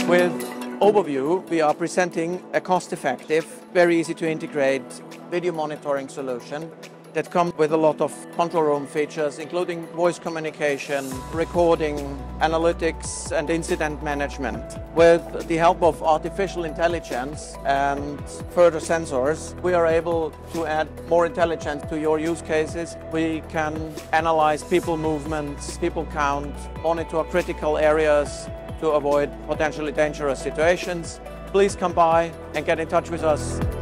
With OverVIEW, we are presenting a cost-effective, very easy to integrate video monitoring solution that comes with a lot of control room features, including voice communication, recording, analytics, and incident management. With the help of artificial intelligence and further sensors, we are able to add more intelligence to your use cases. We can analyze people movements, people count, monitor critical areas to avoid potentially dangerous situations. Please come by and get in touch with us.